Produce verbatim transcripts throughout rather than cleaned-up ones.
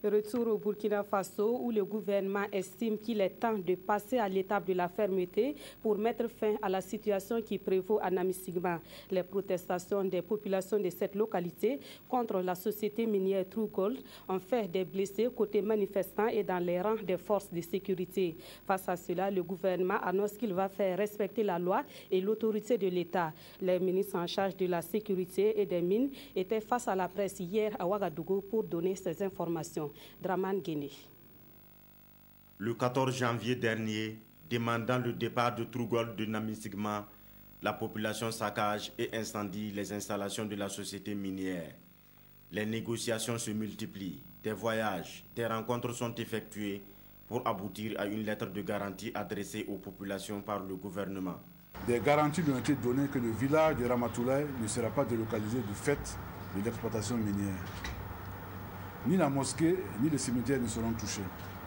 Retour au Burkina Faso où le gouvernement estime qu'il est temps de passer à l'étape de la fermeté pour mettre fin à la situation qui prévaut à Namisigma. Les protestations des populations de cette localité contre la société minière True Gold ont fait des blessés côté manifestants et dans les rangs des forces de sécurité. Face à cela, le gouvernement annonce qu'il va faire respecter la loi et l'autorité de l'État. Les ministres en charge de la sécurité et des mines étaient face à la presse hier à Ouagadougou pour donner ces informations. Draman Guéné. Le quatorze janvier dernier, demandant le départ de True Gold de Namisigma, la population saccage et incendie les installations de la société minière. Les négociations se multiplient, des voyages, des rencontres sont effectuées pour aboutir à une lettre de garantie adressée aux populations par le gouvernement. Des garanties lui ont été données que le village de Ramatoulaye ne sera pas délocalisé du fait de l'exploitation minière. Ni la mosquée, ni le cimetière ne seront touchés.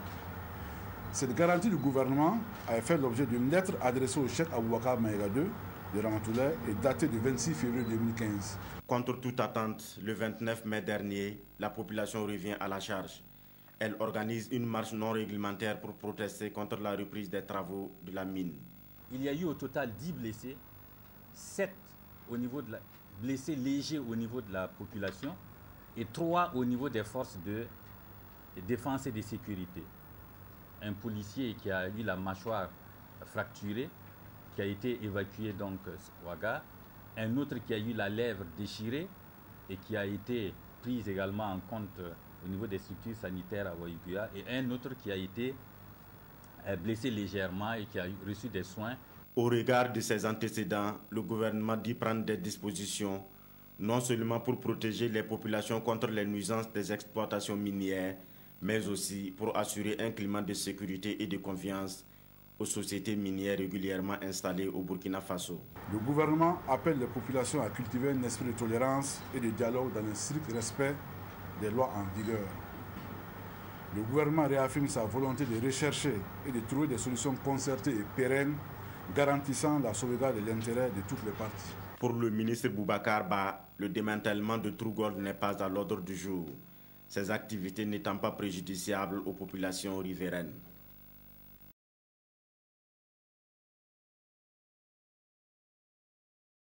Cette garantie du gouvernement a fait l'objet d'une lettre adressée au chef Aboubakar Maïga deux de Ramatoulaye et datée du vingt-six février deux mille quinze. Contre toute attente, le vingt-neuf mai dernier, la population revient à la charge. Elle organise une marche non réglementaire pour protester contre la reprise des travaux de la mine. Il y a eu au total dix blessés, sept au niveau de la, blessés légers au niveau de la population et trois au niveau des forces de défense et de sécurité. Un policier qui a eu la mâchoire fracturée, qui a été évacué donc à Ouaga, un autre qui a eu la lèvre déchirée et qui a été pris également en compte au niveau des structures sanitaires à Ouaïguya, et un autre qui a été blessé légèrement et qui a reçu des soins. Au regard de ces antécédents, le gouvernement dit prendre des dispositions, non seulement pour protéger les populations contre les nuisances des exploitations minières, mais aussi pour assurer un climat de sécurité et de confiance aux sociétés minières régulièrement installées au Burkina Faso. Le gouvernement appelle les populations à cultiver un esprit de tolérance et de dialogue dans le strict respect des lois en vigueur. Le gouvernement réaffirme sa volonté de rechercher et de trouver des solutions concertées et pérennes garantissant la sauvegarde de l'intérêt de toutes les parties. Pour le ministre Boubacar Ba, le démantèlement de True Gold n'est pas à l'ordre du jour, ces activités n'étant pas préjudiciables aux populations riveraines.